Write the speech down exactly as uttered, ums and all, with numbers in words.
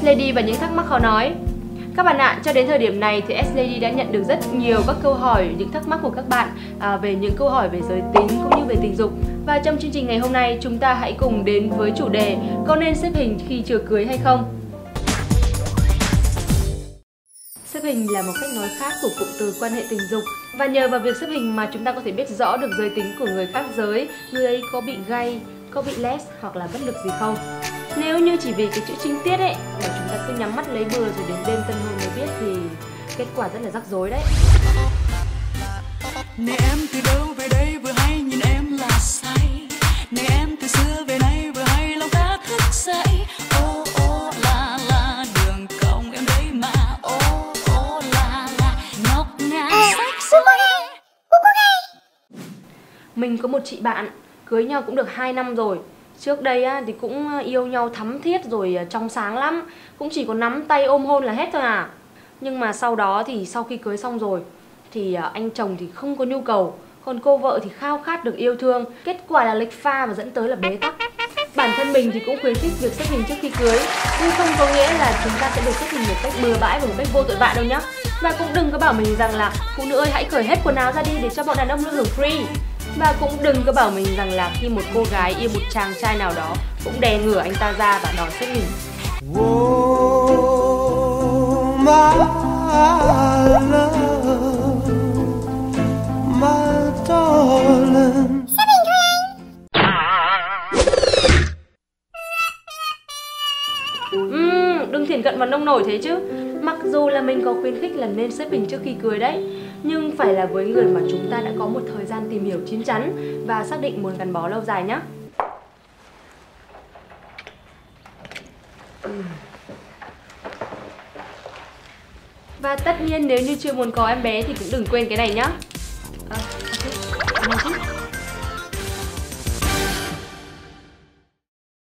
S-Lady và những thắc mắc khó nói. Các bạn ạ, cho đến thời điểm này thì S-Lady đã nhận được rất nhiều các câu hỏi, những thắc mắc của các bạn à, về những câu hỏi về giới tính cũng như về tình dục. Và trong chương trình ngày hôm nay, chúng ta hãy cùng đến với chủ đề có nên xếp hình khi chưa cưới hay không? Xếp hình là một cách nói khác của cụm từ quan hệ tình dục. Và nhờ vào việc xếp hình mà chúng ta có thể biết rõ được giới tính của người khác giới, người ấy có bị gay, có bị les hoặc là bất lực gì không. Nếu như chỉ vì cái chữ trinh tiết ấy mà chúng ta cứ nhắm mắt lấy bừa rồi đến đêm tân hôn mới biết thì kết quả rất là rắc rối đấy. Này em từ đâu về đây vừa hay nhìn em là say. Này em từ xưa về nay vừa hay lòng ta thức dậy. Ô ô la la đường cong em đấy mà. Ô ô la la ngọc ngà sexy. Mình có một chị bạn cưới nhau cũng được hai năm rồi. Trước đây á, thì cũng yêu nhau thắm thiết rồi trong sáng lắm. Cũng chỉ có nắm tay ôm hôn là hết thôi à. Nhưng mà sau đó thì sau khi cưới xong rồi thì anh chồng thì không có nhu cầu, còn cô vợ thì khao khát được yêu thương. Kết quả là lệch pha và dẫn tới là bế tắc. Bản thân mình thì cũng khuyến khích việc xếp hình trước khi cưới, nhưng không có nghĩa là chúng ta sẽ được xếp hình một cách bừa bãi và một cách vô tội vạ đâu nhá. Và cũng đừng có bảo mình rằng là phụ nữ ơi hãy cởi hết quần áo ra đi để cho bọn đàn ông được hưởng free. Và cũng đừng có bảo mình rằng là khi một cô gái yêu một chàng trai nào đó cũng đè ngửa anh ta ra và đòi xếp hình. Oh, my love, my darling. Xếp hình thôi anh. Uhm, đừng thiển cận vào nông nổi thế chứ. Mặc dù là mình có khuyến khích là nên xếp hình trước khi cưới đấy, nhưng phải là với người mà chúng ta đã có một thời gian tìm hiểu chín chắn và xác định muốn gắn bó lâu dài nhé. Và tất nhiên nếu như chưa muốn có em bé thì cũng đừng quên cái này nhé.